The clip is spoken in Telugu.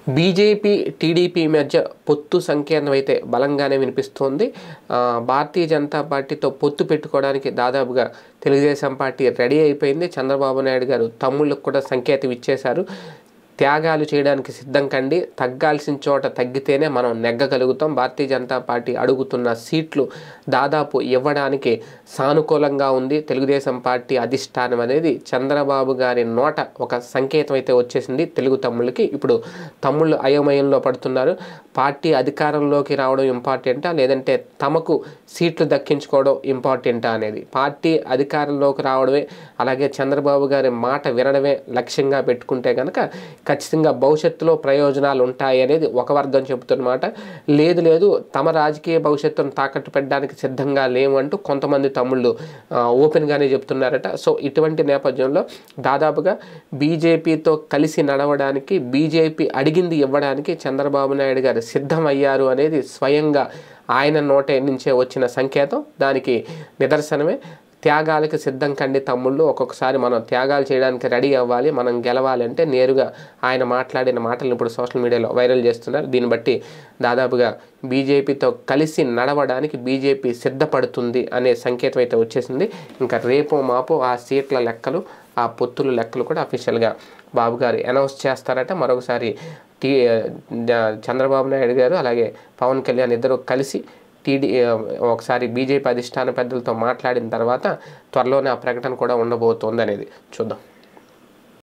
బీజేపీ, టీడీపీ మధ్య పొత్తు సంకేతం అయితే బలంగానే వినిపిస్తోంది. భారతీయ జనతా పార్టీతో పొత్తు పెట్టుకోవడానికి దాదాపుగా తెలుగుదేశం పార్టీ రెడీ అయిపోయింది. చంద్రబాబు నాయుడు గారు తమ్ముళ్ళకు కూడా సంకేతం ఇచ్చేశారు. త్యాగాలు చేయడానికి సిద్ధం కండి, తగ్గాల్సిన చోట తగ్గితేనే మనం నెగ్గగలుగుతాం. భారతీయ జనతా పార్టీ అడుగుతున్న సీట్లు దాదాపు ఇవ్వడానికి సానుకూలంగా ఉంది తెలుగుదేశం పార్టీ అధిష్టానం అనేది చంద్రబాబు గారి నోట ఒక సంకేతం అయితే వచ్చేసింది తెలుగు తమ్ముళ్ళకి. ఇప్పుడు తమ్ముళ్ళు అయోమయంలో పడుతున్నారు. పార్టీ అధికారంలోకి రావడం ఇంపార్టెంటా, లేదంటే తమకు సీట్లు దక్కించుకోవడం ఇంపార్టెంటా అనేది. పార్టీ అధికారంలోకి రావడమే, అలాగే చంద్రబాబు గారి మాట వినడమే లక్ష్యంగా పెట్టుకుంటే కనుక ఖచ్చితంగా భవిష్యత్తులో ప్రయోజనాలు ఉంటాయి అనేది ఒక వర్గం చెబుతున్నమాట. లేదు తమ రాజకీయ భవిష్యత్తును తాకట్టు పెట్టడానికి సిద్ధంగా లేవు అంటూ కొంతమంది తమ్ముళ్ళు ఓపెన్గానే చెప్తున్నారట. సో ఇటువంటి నేపథ్యంలో దాదాపుగా బీజేపీతో కలిసి నడవడానికి, బీజేపీ అడిగింది ఇవ్వడానికి చంద్రబాబు నాయుడు గారు సిద్ధమయ్యారు అనేది స్వయంగా ఆయన నోటే నుంచే వచ్చిన సంకేతం. దానికి నిదర్శనమే త్యాగాలకు సిద్ధం కండి తమ్ముళ్ళు, ఒక్కొక్కసారి మనం త్యాగాలు చేయడానికి రెడీ అవ్వాలి, మనం గెలవాలి అంటే నేరుగా ఆయన మాట్లాడిన మాటలను ఇప్పుడు సోషల్ మీడియాలో వైరల్ చేస్తున్నారు. దీన్ని బట్టి దాదాపుగా బీజేపీతో కలిసి నడవడానికి బీజేపీ సిద్ధపడుతుంది అనే సంకేతం అయితే వచ్చేసింది. ఇంకా రేపో మాపో ఆ సీట్ల లెక్కలు, ఆ పొత్తుల లెక్కలు కూడా అఫీషియల్గా బాబు గారు అనౌన్స్ చేస్తారట. మరొకసారి చంద్రబాబు నాయుడు గారు అలాగే పవన్ కళ్యాణ్ ఇద్దరు కలిసి ఒకసారి బీజేపీ అధిష్టాన పెద్దలతో మాట్లాడిన తర్వాత త్వరలోనే ఆ ప్రకటన కూడా ఉండబోతోంది అనేది చూద్దాం.